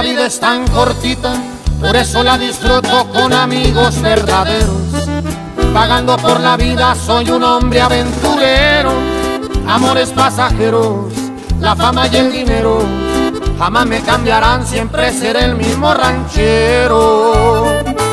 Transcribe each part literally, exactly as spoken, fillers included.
la vida es tan cortita, por eso la disfruto con amigos verdaderos. Vagando por la vida soy un hombre aventurero. Amores pasajeros, la fama y el dinero jamás me cambiarán, siempre seré el mismo ranchero.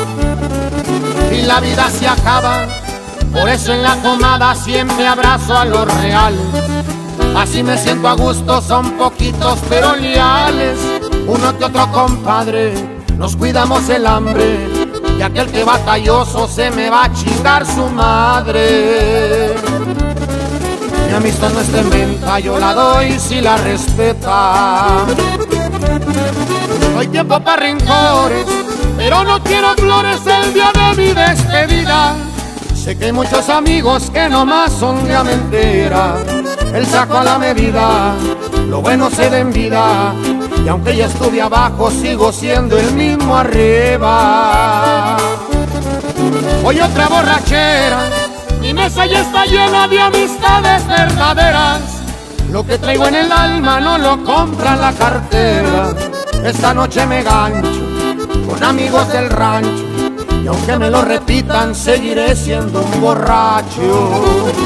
Y la vida se acaba, por eso en la comada siempre abrazo a los reales. Así me siento a gusto, son poquitos pero leales. Uno que otro compadre, nos cuidamos el hambre, y aquel que batalloso se me va a chingar su madre. Mi amistad no está en venta, yo la doy si la respeta. No hay tiempo para rencores, pero no quiero flores el día de mi despedida. Sé que hay muchos amigos que nomás son de mentira. El saco a la medida, lo bueno se da en vida. Y aunque ya estuve abajo, sigo siendo el mismo arriba. Hoy otra borrachera, mi mesa ya está llena de amistades verdaderas. Lo que traigo en el alma no lo compra la cartera. Esta noche me gancho con amigos del rancho, y aunque me lo repitan, seguiré siendo un borracho.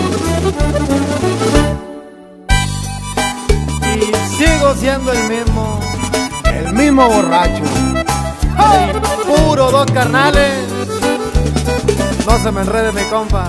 Y sigo siendo el mismo, el mismo borracho. ¡Ay! Puro dos carnales. No se me enrede mi compa.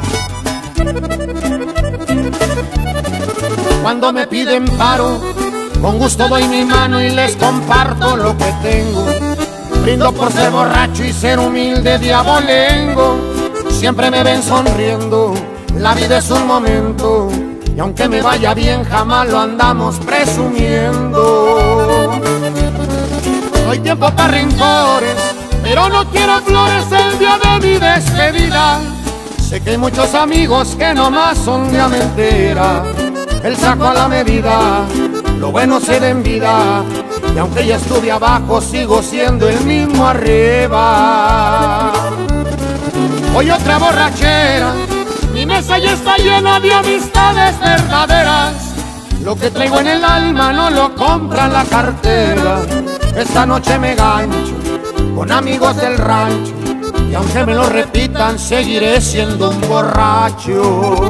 Cuando me piden paro, con gusto doy mi mano y les comparto lo que tengo. Brindo por ser borracho y ser humilde diabolengo. Siempre me ven sonriendo, la vida es un momento, y aunque me vaya bien jamás lo andamos presumiendo. No hay tiempo para rencores, pero no quiero flores el día de mi despedida. Sé que hay muchos amigos que nomás son de mentira. El saco a la medida, lo bueno se da en vida. Y aunque ya estuve abajo, sigo siendo el mismo arriba. Hoy otra borrachera, mi mesa ya está llena de amistades verdaderas. Lo que traigo en el alma no lo compra la cartera. Esta noche me gancho con amigos del rancho, y aunque me lo repitan, seguiré siendo un borracho.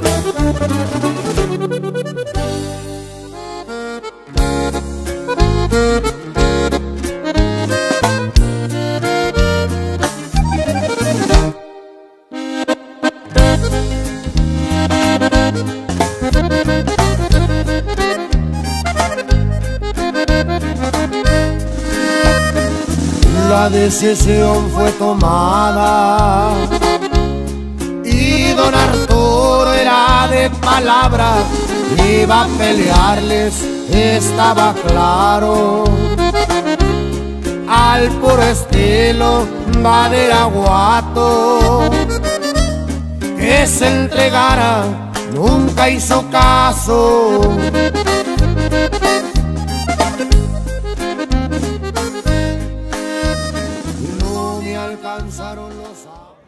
La decisión fue tomada y don Arturo era de palabra, iba a pelearles, estaba claro. Al puro estilo Badiraguato, que se entregara, nunca hizo caso. Alcanzaron los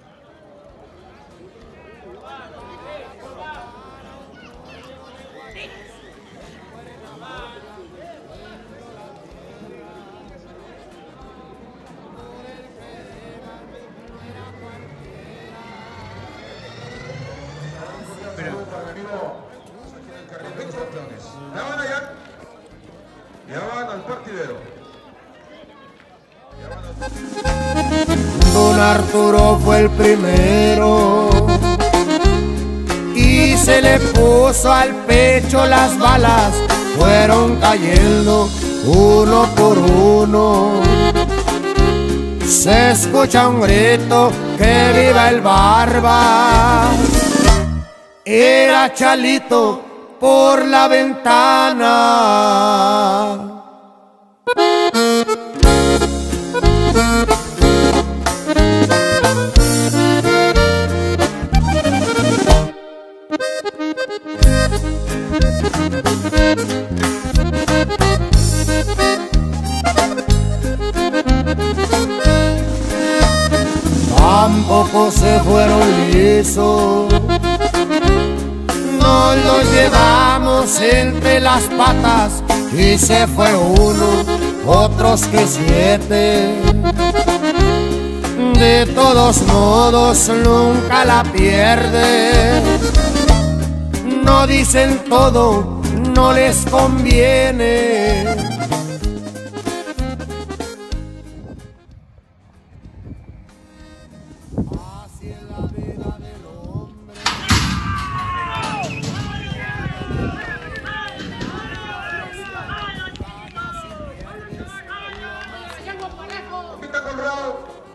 Ya van allá, ya van al partidero. Don Arturo fue el primero y se le puso al pecho las balas, fueron cayendo uno por uno. Se escucha un grito, que viva el Barba. Era Chalito por la ventana. Tampoco se fueron lisos, nos los llevamos entre las patas y se fue uno otros que siete. De todos modos nunca la pierde. No dicen todo, no les conviene. Así es la vida del hombre. Quita con Raúl.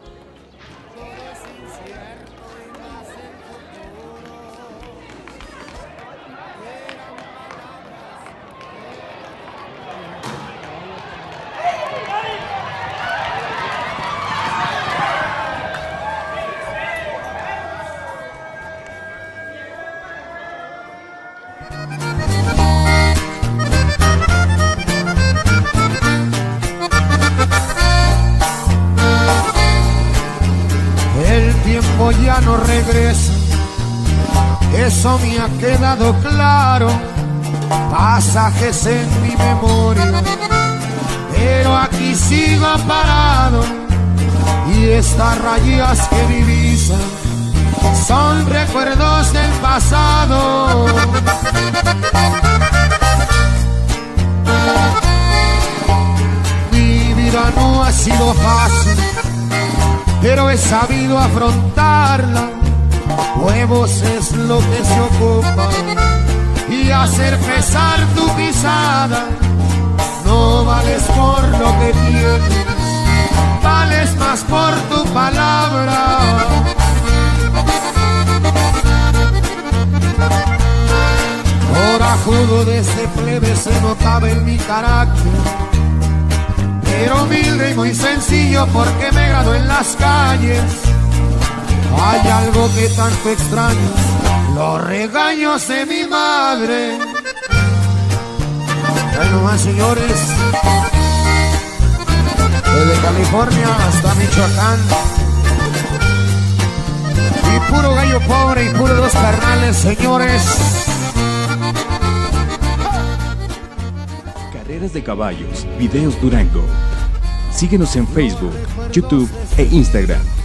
El tiempo ya no regresa, eso me ha quedado claro. Pasajes en mi memoria, pero aquí sigo parado. Y estas rayas que divisan son recuerdos del pasado. Mi vida no ha sido fácil, pero he sabido afrontarla. Huevos es lo que se ocupa y hacer pesar tu pisada. No vales por lo que tienes, vales más por tu palabra. Corajudo desde plebe se notaba en mi carácter, pero humilde y muy sencillo porque me gradué en las calles. Hay algo que tanto extraño, los regaños de mi madre. Bueno más, señores, desde California hasta Michoacán, y puro gallo pobre y puro dos carnales, señores. Carreras de caballos, Videos Durango. Síguenos en Facebook, YouTube e Instagram.